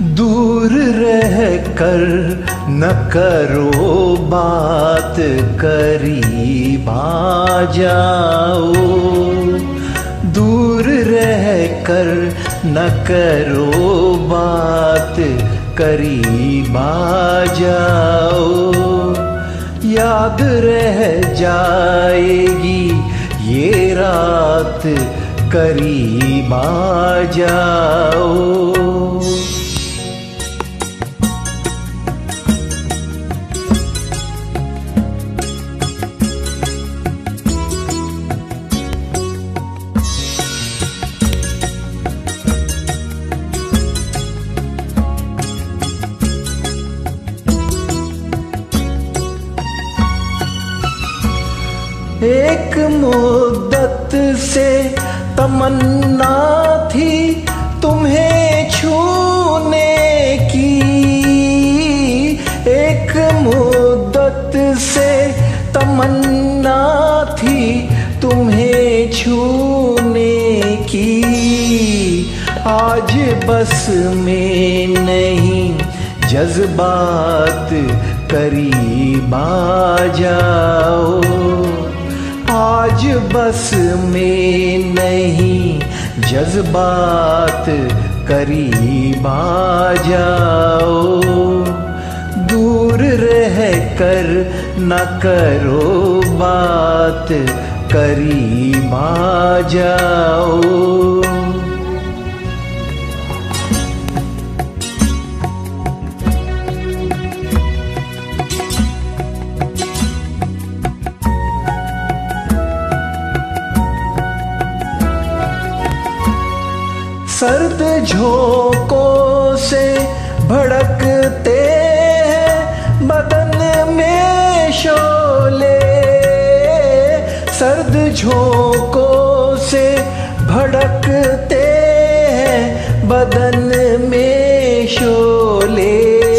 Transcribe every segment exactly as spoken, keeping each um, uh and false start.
दूर रह कर न करो बात, करीब आ जाओ। दूर रह कर न करो बात, करीब आ जाओ। याद रह जाएगी ये रात, करीब आ जाओ। एक मुद्दत से तमन्ना थी तुम्हें छूने की, एक मुद्दत से तमन्ना थी तुम्हें छूने की। आज बस में नहीं जज्बात, करीब आ जाओ। आज बस में नहीं जज्बात, करीब आ जाओ। दूर रह कर न करो बात, करीब आ जाओ। सर्द झोंकों से भड़कते हैं बदन में शोले, सर्द झोंकों से भड़कते हैं बदन में शोले।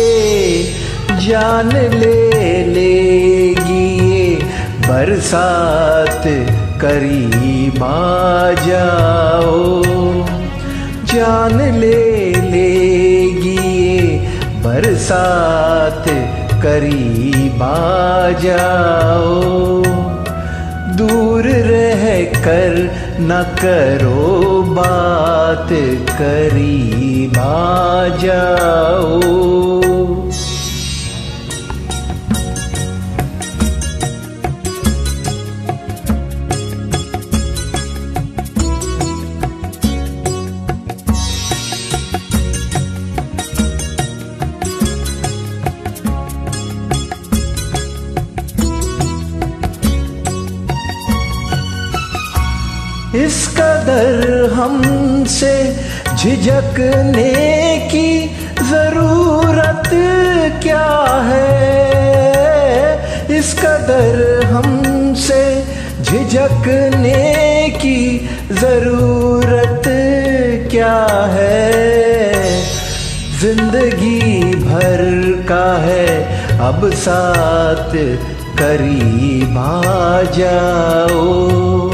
जान ले लेगी ये बरसात, करीब आ जाओ। जान ले लेगी ये बरसात, करीब आ जाओ। दूर रह कर न करो बात, करीब आ जाओ। इस कदर हमसे झिझकने की जरूरत क्या है, इस कदर हमसे झिझकने की जरूरत क्या है। जिंदगी भर का है अब साथ, करीब आ जाओ।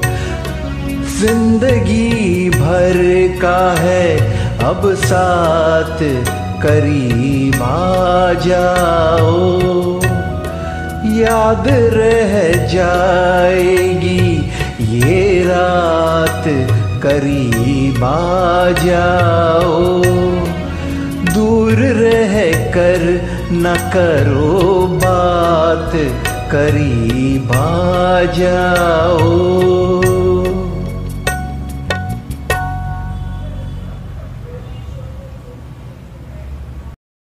जिंदगी भर का है अब साथ, करीब आ जाओ। याद रह जाएगी ये रात, करीब आ जाओ। दूर रह कर न करो बात, करीब आ जाओ।